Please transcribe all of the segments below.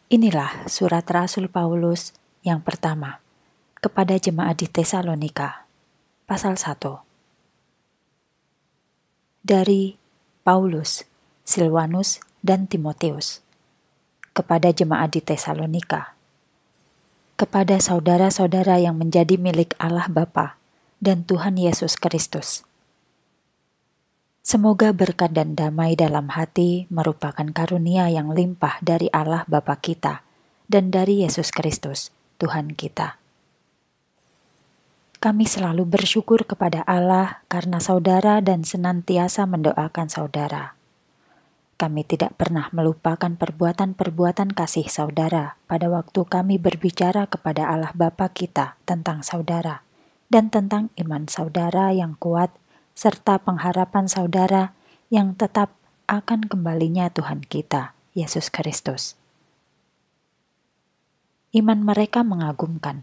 Inilah surat Rasul Paulus yang pertama kepada jemaat di Tesalonika, pasal 1. Dari Paulus, Silwanus, dan Timotius, kepada jemaat di Tesalonika, kepada saudara-saudara yang menjadi milik Allah Bapa dan Tuhan Yesus Kristus. Semoga berkat dan damai dalam hati merupakan karunia yang limpah dari Allah Bapa kita dan dari Yesus Kristus, Tuhan kita. Kami selalu bersyukur kepada Allah karena saudara dan senantiasa mendoakan saudara. Kami tidak pernah melupakan perbuatan-perbuatan kasih saudara pada waktu kami berbicara kepada Allah Bapa kita tentang saudara dan tentang iman saudara yang kuat serta pengharapan saudara yang tetap akan kembalinya Tuhan kita, Yesus Kristus. Iman mereka mengagumkan.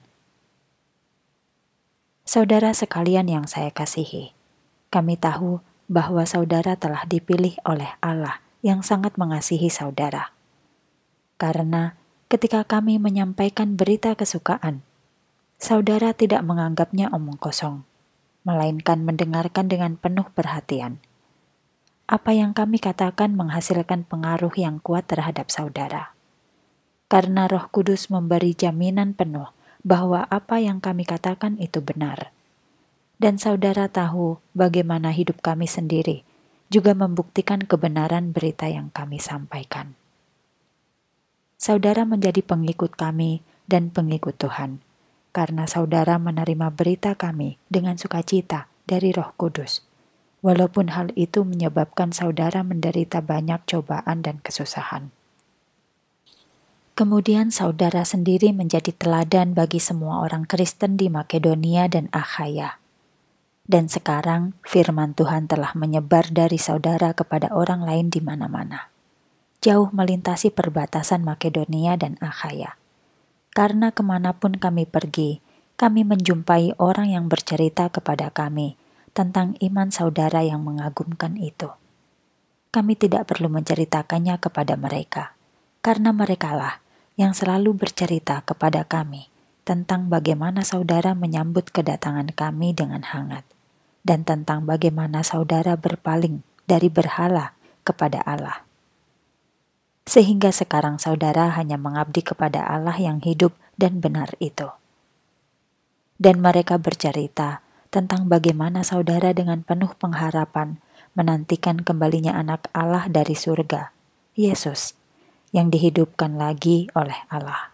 Saudara sekalian yang saya kasihi, kami tahu bahwa saudara telah dipilih oleh Allah yang sangat mengasihi saudara. Karena ketika kami menyampaikan berita kesukaan, saudara tidak menganggapnya omong kosong, melainkan mendengarkan dengan penuh perhatian. Apa yang kami katakan menghasilkan pengaruh yang kuat terhadap saudara. Karena Roh Kudus memberi jaminan penuh bahwa apa yang kami katakan itu benar. Dan saudara tahu bagaimana hidup kami sendiri juga membuktikan kebenaran berita yang kami sampaikan. Saudara menjadi pengikut kami dan pengikut Tuhan, karena saudara menerima berita kami dengan sukacita dari Roh Kudus, walaupun hal itu menyebabkan saudara menderita banyak cobaan dan kesusahan. Kemudian saudara sendiri menjadi teladan bagi semua orang Kristen di Makedonia dan Akhaya. Dan sekarang firman Tuhan telah menyebar dari saudara kepada orang lain di mana-mana, jauh melintasi perbatasan Makedonia dan Akhaya. Karena kemanapun kami pergi, kami menjumpai orang yang bercerita kepada kami tentang iman saudara yang mengagumkan itu. Kami tidak perlu menceritakannya kepada mereka, karena merekalah yang selalu bercerita kepada kami tentang bagaimana saudara menyambut kedatangan kami dengan hangat, dan tentang bagaimana saudara berpaling dari berhala kepada Allah. Sehingga sekarang saudara hanya mengabdi kepada Allah yang hidup dan benar itu. Dan mereka bercerita tentang bagaimana saudara dengan penuh pengharapan menantikan kembalinya anak Allah dari surga, Yesus, yang dihidupkan lagi oleh Allah.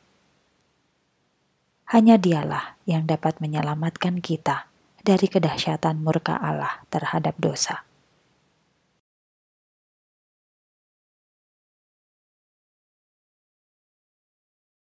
Hanya Dialah yang dapat menyelamatkan kita dari kedahsyatan murka Allah terhadap dosa.